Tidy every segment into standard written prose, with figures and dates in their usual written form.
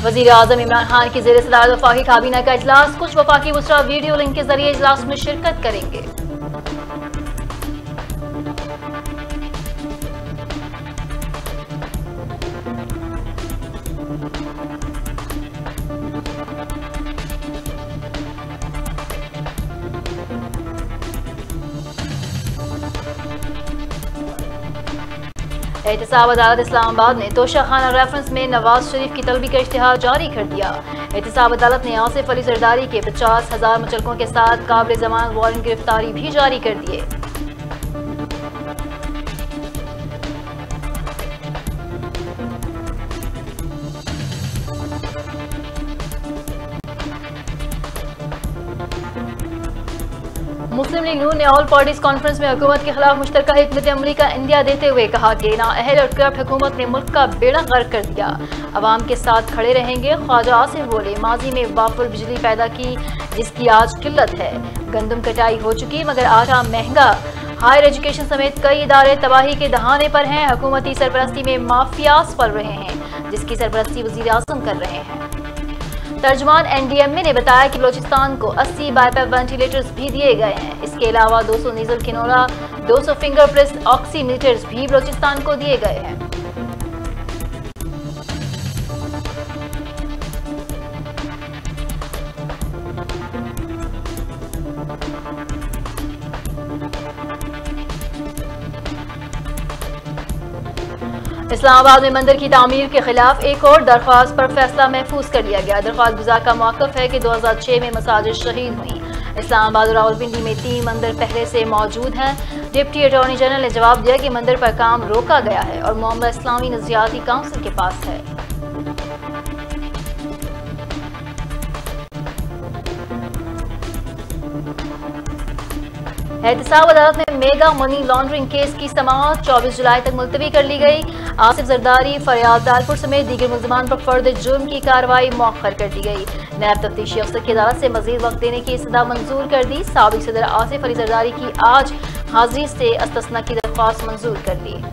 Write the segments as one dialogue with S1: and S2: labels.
S1: वज़ीर आज़म इमरान खान की ज़ेर सदारत वफाकी काबीना का इजलास, कुछ वफाकी वज़रा वीडियो लिंक के जरिए इजलास में शिरकत करेंगे। एहतसाब अदालत इस्लामाबाद ने तोशा खाना रेफरेंस में नवाज शरीफ की तलबी का इश्तिहार जारी कर दिया। एहतसाब अदालत ने आसिफ अली जरदारी के 50,000 मुचलकों के साथ काबिल जमानत वारंट गिरफ्तारी भी जारी कर दिए। मुस्लिम लीग नून ने ऑल पार्टीज कॉन्फ्रेंस में हुकूमत के खिलाफ मुश्तरका हिकमत अमली का इंदिया देते हुए कहा कि नाअहल और करप्ट हुकूमत ने मुल्क का बेड़ा गर्क कर दिया, अवाम के साथ खड़े रहेंगे। ख्वाजा आसिफ बोले, माजी में बाफुल बिजली पैदा की जिसकी आज किल्लत है, गंदम कटाई हो चुकी मगर आटा महंगा, हायर एजुकेशन समेत कई इदारे तबाही के दहाने पर हैं। हुकूमती सरपरस्ती में माफियाज पल रहे हैं जिसकी सरपरस्ती वज़ीर आज़म कर रहे हैं। तर्जमान NDMA ने बताया कि बलोचिस्तान को 80 बाईपैप वेंटिलेटर्स भी दिए गए हैं। इसके अलावा 200 nasal cannula, 200 finger press oximeters भी बलोचिस्तान को दिए गए हैं। इस्लामाबाद में मंदिर की तामीर के खिलाफ एक और दरख्वास्त पर फैसला महफूज कर लिया गया। दरख्वास्त गुजार का मौक़िफ़ है कि 2006 में मसाजिद शहीद हुई। इस्लामाबाद और रावलपिंडी में 3 मंदिर पहले से मौजूद हैं। डिप्टी अटॉर्नी जनरल ने जवाब दिया कि मंदिर पर काम रोका गया है और मामला इस्लामी नज़रियाती काउंसिल के पास है। एहतसाब अदालत में मेगा मनी लॉन्ड्रिंग केस की समाअत 24 जुलाई तक मुलतवी कर ली गई। आसिफ जरदारी, फरियाद दालपुर समेत दीगर मुल्ज़मान पर फर्द जुर्म की कार्रवाई मौखर कर दी गई। नायब तफ्तीशी अफसर की अदालत से मजीद वक्त देने की इस्तदा मंजूर कर दी। साबिक सदर आसिफ अली जरदारी की आज हाजिरी से अस्तस्ना की दरख्वास्त मंजूर कर ली।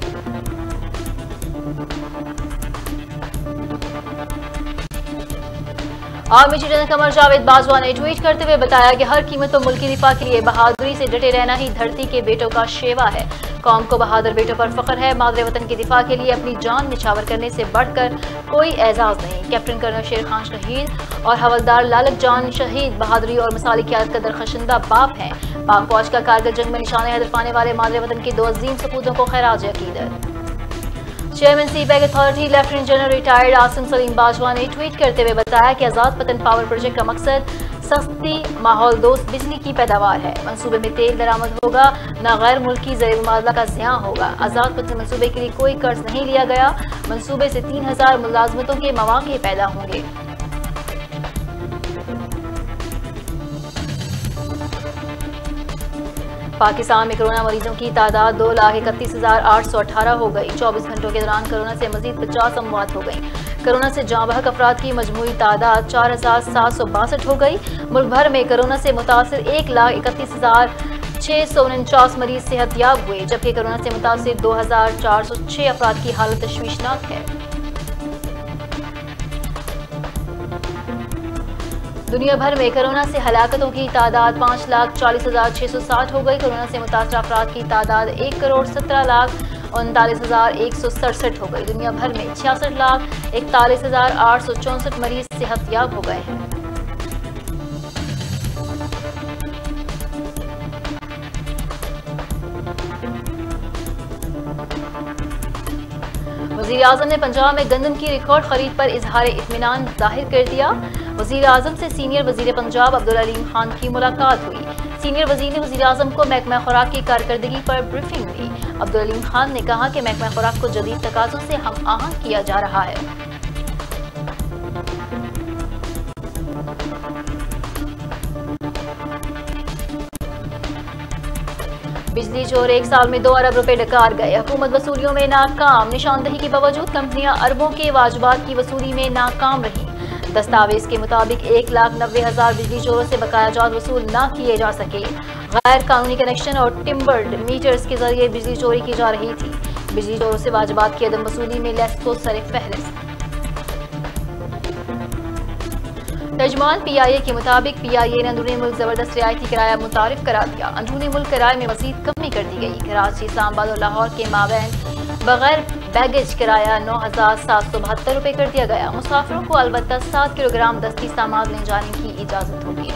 S1: Army chief general Qamar Javed Bajwa ने ट्वीट करते हुए बताया कि हर कीमत पर मुल्की दिफा के लिए बहादुरी से डटे रहना ही धरती के बेटों का शेवा है। कौम को बहादुर बेटों पर फख्र है। मादरे वतन के दिफा के लिए अपनी जान निछावर करने से बढ़कर कोई एजाज नहीं। कैप्टन कर्नल शेर खान शहीद और हवलदार लालक जान शहीद बहादुरी और मिसाली क़यादत का दरखशंदा बाप हैं। पाक फौज का कारगिल जंग में निशाने हदफ पाने वाले मादरे वतन के 2 अजीम सपूतों को खैराज अकीदत। Chairman CPEC authority lieutenant general retired Asim Saleem Bajwa ने ट्वीट करते हुए बताया कि आज़ाद पतन पावर प्रोजेक्ट का मकसद सस्ती माहौल दोस्त बिजली की पैदावार है। मंसूबे में तेल दरामद होगा, न गैर मुल्की ज़र मुबादला का ज़िया होगा। आज़ाद पतन मंसूबे के लिए कोई कर्ज नहीं लिया गया। मंसूबे से 3000 मुलाजमतों के मौके पैदा होंगे। पाकिस्तान में कोरोना मरीजों की तादाद 2,31,818 हो गई। 24 घंटोों के दौरान कोरोना से मजीद 50 अमवात हो गई। कोरोना से जाँ बहक अफराद की मजमूई तादाद 4,762 हो गई। मुल्क भर में कोरोना से मुतासिर 1,31,649 मरीज सेहतयाब हुए, जबकि कोरोना से मुतासिर 2,406 अफराद की हालत तशवीशनाक है। दुनिया भर में कोरोना से हलाकतों की तादाद 5,40,660 हो गई। कोरोना से मुतासर अफराद की तादाद 1,17,39,167 हो गई। दुनिया भर में 66,41,864 मरीज सेहतयाब हो गए हैं। वज़ीर आज़म ने पंजाब में गंदम की रिकॉर्ड खरीद पर इजहार इत्मीनान जाहिर कर दिया। वज़ीर आज़म से सीनियर वज़ीर पंजाब अब्दुल अलीम खान की मुलाकात हुई। सीनियर वज़ीर ने वज़ीर आज़म को महकमा खुराक की कारकर्दगी पर ब्रीफिंग दी। अब्दुल अलीम खान ने कहा कि महकमा खुराक को जदीद तकाज़ों से हम आहंग किया जा रहा है। बिजली चोर 1 साल में 2 अरब रुपए डकार गए। हुकूमत वसूलियों में नाकाम। निशानदही के बावजूद कंपनियां अरबों के वाजबात की वसूली में नाकाम रही। दस्तावेज के मुताबिक 1,90,000 बिजली चोरों से बकाया जात वसूल न किए जा सके। गैर कानूनी कनेक्शन और टिम्बर्ड मीटर्स के जरिए बिजली चोरी की जा रही थी। बिजली चोरों से वाजबात की अदम वसूली में लेस्को सरे फहरिस्त। तर्जुमान PIA के मुताबिक PIA ने अंदरूनी मुल्क जबरदस्त रियायती किराया मुतारिफ करा दिया। अंदरूनी मुल्क किराए में मजीद कमी कर दी गई। कराची, इस्लामाबाद और लाहौर के माबैन बगैर बैगेज किराया 9,772 रुपये कर दिया गया। मुसाफिरों को अलबत्ता 7 किलोग्राम दस्ती सामान ले जाने की इजाज़त होगी।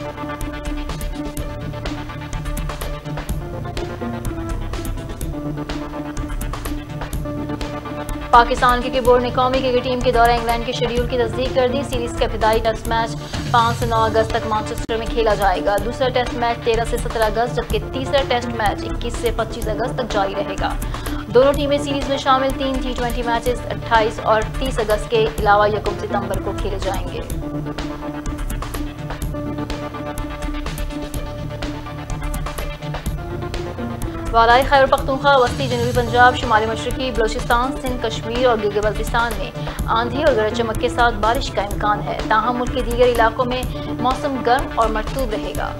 S1: पाकिस्तान क्रिकेट बोर्ड ने कौमी क्रिकेट टीम के दौरे इंग्लैंड के शेड्यूल की तस्दीक कर दी। सीरीज का इब्तिदाई टेस्ट मैच 5 से 9 अगस्त तक मैनचेस्टर में खेला जाएगा। दूसरा टेस्ट मैच 13 से 17 अगस्त जबकि तीसरा टेस्ट मैच 21 से 25 अगस्त तक जारी रहेगा। दोनों टीमें सीरीज में शामिल 3 T20 मैचेस 28 और 30 अगस्त के अलावा 1 सितंबर को खेले जाएंगे। वालाई खैबर पख्तूनख्वा, वस्ती जनूबी पंजाब, शुमाली मशरकी बलोचिस्तान, सिंध, कश्मीर और गिलगित बल्तिस्तान में आंधी और गरज चमक के साथ बारिश का इम्कान है। ताहम मुल्क के दीगर इलाकों में मौसम गर्म और मरतूब रहेगा।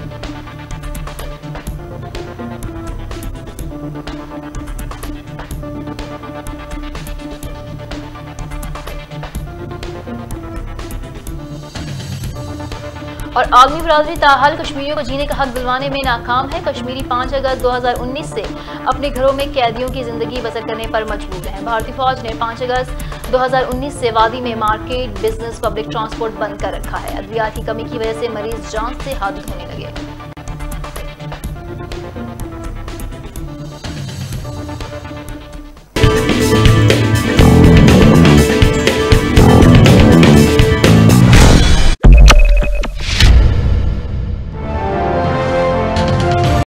S1: और आलमी बरादरी ताहाल कश्मीरियों को जीने का हक दिलवाने में नाकाम है। कश्मीरी 5 अगस्त 2019 से अपने घरों में कैदियों की जिंदगी बसर करने पर मजबूर हैं। भारतीय फौज ने 5 अगस्त 2019 से वादी में मार्केट, बिजनेस, पब्लिक ट्रांसपोर्ट बंद कर रखा है। अद्वियात की कमी की वजह से मरीज जान से हाथ धोने लगे।